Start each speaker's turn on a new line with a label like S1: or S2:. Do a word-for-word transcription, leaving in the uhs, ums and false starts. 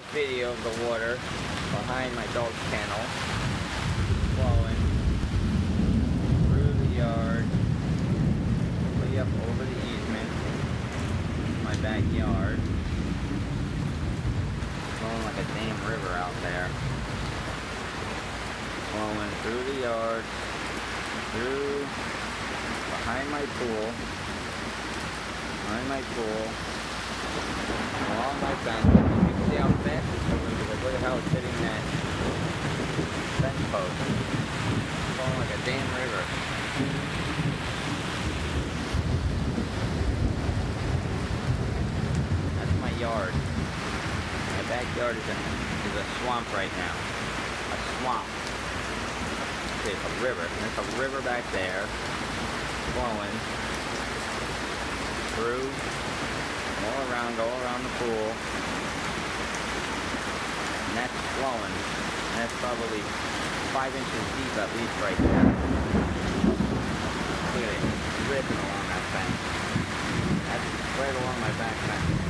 S1: Video of the water behind my dog kennel, flowing through the yard, way up over the easement, my backyard, flowing like a damn river out there, flowing through the yard, through, behind my pool, behind my pool, along my fence. You can see how fast it's moving because look at how it's hitting that fence post. It's flowing like a damn river. That's my yard. My backyard is a, is a swamp right now. A swamp. Okay, it's a river. There's a river back there, flowing through, all around, all around the pool. And that's flowing. And that's probably five inches deep at least right there. Look at it, dripping along that fence. That's right along my back fence.